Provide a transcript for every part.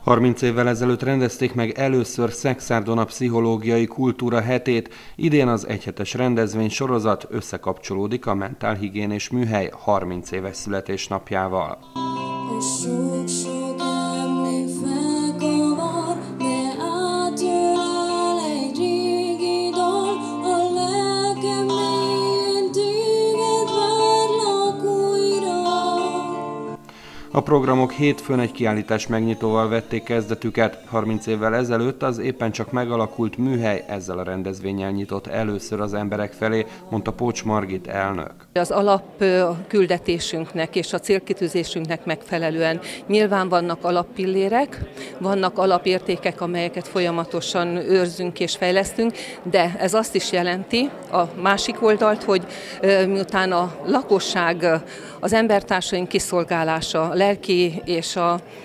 30 évvel ezelőtt rendezték meg először Szekszárdon a Pszichológiai Kultúra hetét, idén az egyhetes rendezvény sorozat összekapcsolódik a Mentálhigiénés Műhely 30 éves születésnapjával. A programok hétfőn egy kiállítás megnyitóval vették kezdetüket. 30 évvel ezelőtt az éppen csak megalakult műhely ezzel a rendezvénnyel nyitott először az emberek felé, mondta Pócs Margit elnök. Az alapküldetésünknek és a célkitűzésünknek megfelelően nyilván vannak alappillérek, vannak alapértékek, amelyeket folyamatosan őrzünk és fejlesztünk, de ez azt is jelenti, a másik oldalt, hogy miután a lakosság, az embertársaink kiszolgálása, lelki és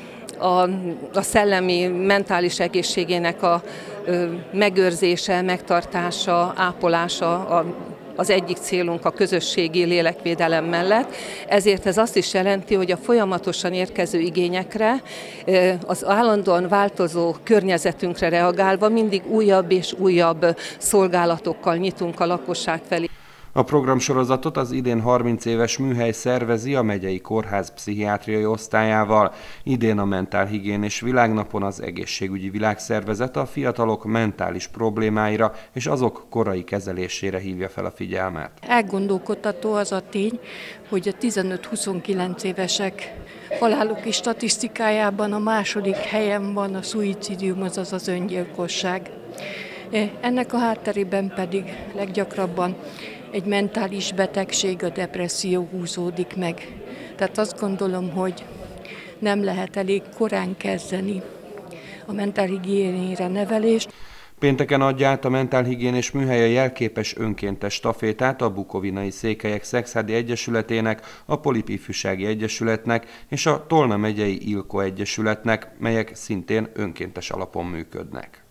a szellemi, mentális egészségének a megőrzése, megtartása, ápolása az egyik célunk a közösségi lélekvédelem mellett. Ezért ez azt is jelenti, hogy a folyamatosan érkező igényekre, az állandóan változó környezetünkre reagálva mindig újabb és újabb szolgálatokkal nyitunk a lakosság felé. A programsorozatot az idén 30 éves műhely szervezi a megyei kórház pszichiátriai osztályával. Idén a Mentálhigiénés Világnapon az Egészségügyi Világszervezet a fiatalok mentális problémáira és azok korai kezelésére hívja fel a figyelmet. Elgondolkodtató az a tény, hogy a 15-29 évesek haláloki statisztikájában a második helyen van a szuicidium, azaz az öngyilkosság. Ennek a hátterében pedig leggyakrabban egy mentális betegség, a depresszió húzódik meg. Tehát azt gondolom, hogy nem lehet elég korán kezdeni a mentálhigiénére nevelést. Pénteken adja át a Mentálhigiénés Műhely a jelképes önkéntes stafétát a Bukovinai Székelyek Szekszárdi Egyesületének, a Polip Ifjúsági Egyesületnek és a Tolna megyei Ilko Egyesületnek, melyek szintén önkéntes alapon működnek.